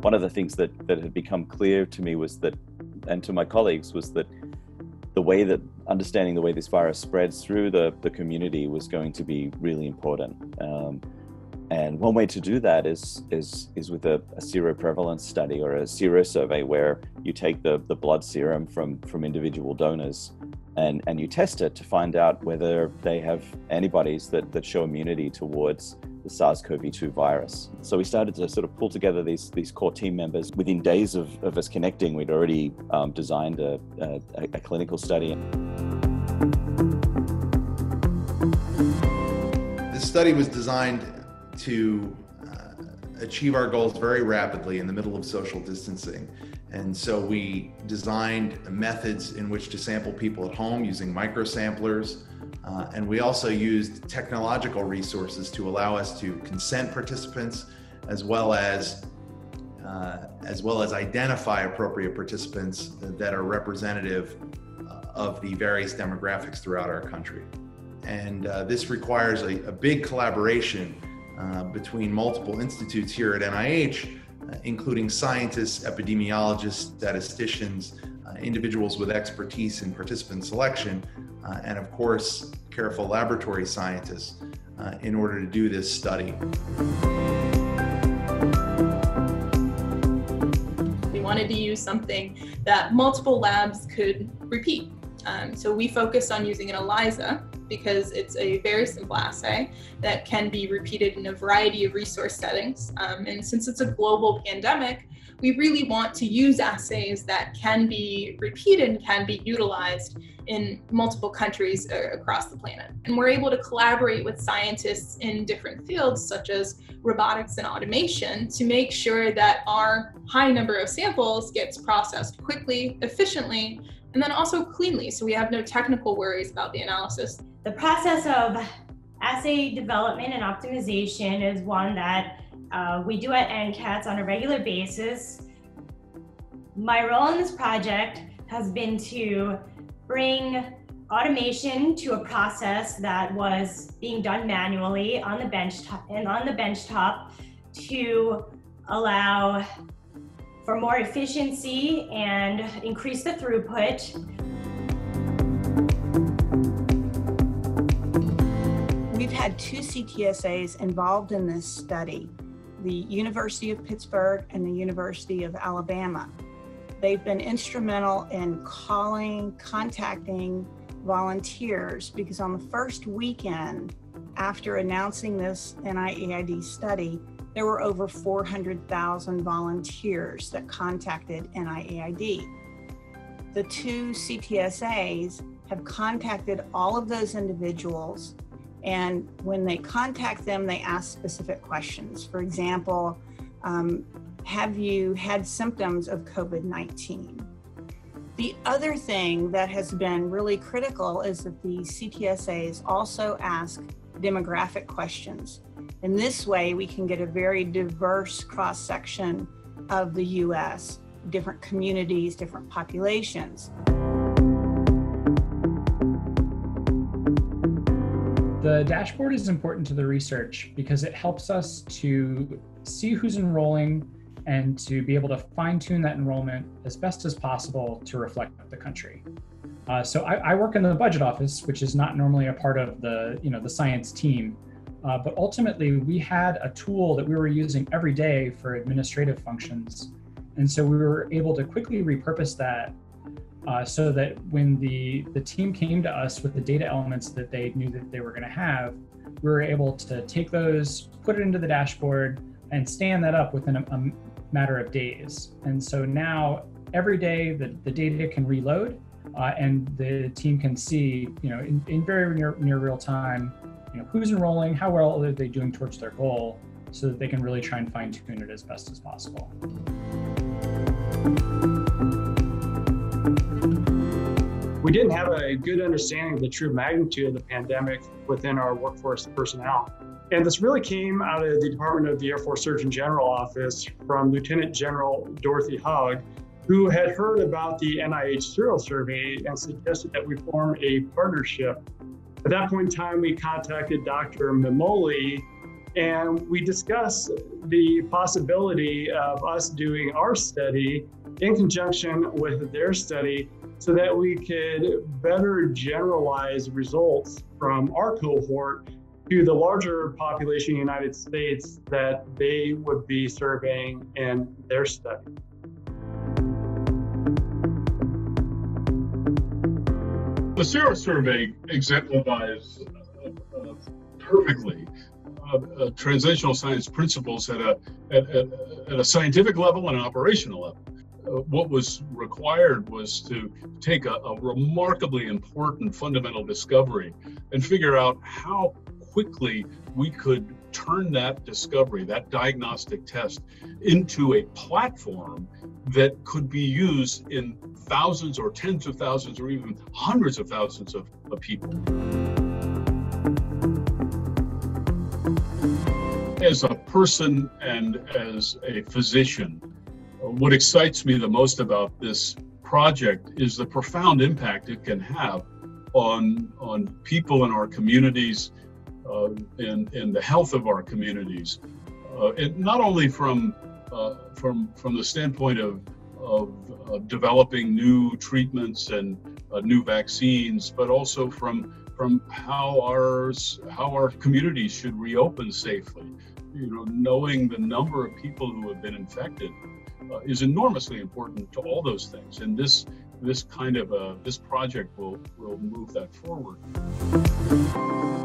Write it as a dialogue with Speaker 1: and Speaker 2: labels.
Speaker 1: one of the things that had become clear to me was that, and to my colleagues, was that understanding the way this virus spreads through the community was going to be really important. And one way to do that is with a seroprevalence study or a Serosurvey, where you take the blood serum from individual donors and you test it to find out whether they have antibodies that show immunity towards the SARS-CoV-2 virus. So we started to sort of pull together these core team members. Within days of us connecting, we'd already designed a clinical study.
Speaker 2: This study was designed to achieve our goals very rapidly in the middle of social distancing. And so we designed methods in which to sample people at home using microsamplers. And we also used technological resources to allow us to consent participants, as well as identify appropriate participants that are representative of the various demographics throughout our country. And this requires a big collaboration between multiple institutes here at NIH, including scientists, epidemiologists, statisticians, individuals with expertise in participant selection, and of course, careful laboratory scientists in order to do this study.
Speaker 3: We wanted to use something that multiple labs could repeat. So we focused on using an ELISA because it's a very simple assay that can be repeated in a variety of resource settings. And since it's a global pandemic, we really want to use assays that can be repeated and can be utilized in multiple countries across the planet. And we're able to collaborate with scientists in different fields, such as robotics and automation, to make sure that our high number of samples gets processed quickly, efficiently, and then also cleanly, so we have no technical worries about the analysis.
Speaker 4: The process of assay development and optimization is one that we do at NCATS on a regular basis. My role in this project has been to bring automation to a process that was being done manually on the benchtop to allow for more efficiency and increase the throughput.
Speaker 5: We've had two CTSAs involved in this study, the University of Pittsburgh and the University of Alabama. They've been instrumental in contacting volunteers, because on the first weekend after announcing this NIAID study, there were over 400,000 volunteers that contacted NIAID. The two CTSAs have contacted all of those individuals, and when they contact them, they ask specific questions. For example, have you had symptoms of COVID-19? The other thing that has been really critical is that the CTSAs also ask demographic questions. In this way, we can get a very diverse cross-section of the US, different communities, different populations.
Speaker 6: The dashboard is important to the research because it helps us to see who's enrolling and to be able to fine-tune that enrollment as best as possible to reflect the country. So I work in the budget office, which is not normally a part of the science team. But ultimately, we had a tool that we were using every day for administrative functions. And so we were able to quickly repurpose that so that when the team came to us with the data elements that they knew that they were going to have, we were able to take those, put it into the dashboard, and stand that up within a matter of days. And so now, every day, the data can reload, and the team can see, in very near real time, who's enrolling, how well are they doing towards their goal, so that they can really try and fine tune it as best as possible.
Speaker 7: We didn't have a good understanding of the true magnitude of the pandemic within our workforce personnel. And this really came out of the Department of the Air Force Surgeon General office from Lieutenant General Dorothy Hogg, who had heard about the NIH Serosurvey and suggested that we form a partnership. At that point in time, we contacted Dr. Mimoli And we discussed the possibility of us doing our study in conjunction with their study so that we could better generalize results from our cohort to the larger population in the United States that they would be surveying in their study.
Speaker 8: The Serosurvey exemplifies perfectly translational science principles at a scientific level and an operational level. What was required was to take a remarkably important fundamental discovery and figure out how quickly we could turn that discovery, that diagnostic test, into a platform that could be used in thousands or tens of thousands or even hundreds of thousands of people. As a person and as a physician, what excites me the most about this project is the profound impact it can have on people in our communities, in the health of our communities, and not only from the standpoint of developing new treatments and new vaccines, but also from how our communities should reopen safely. You know, knowing the number of people who have been infected is enormously important to all those things, and this project will move that forward.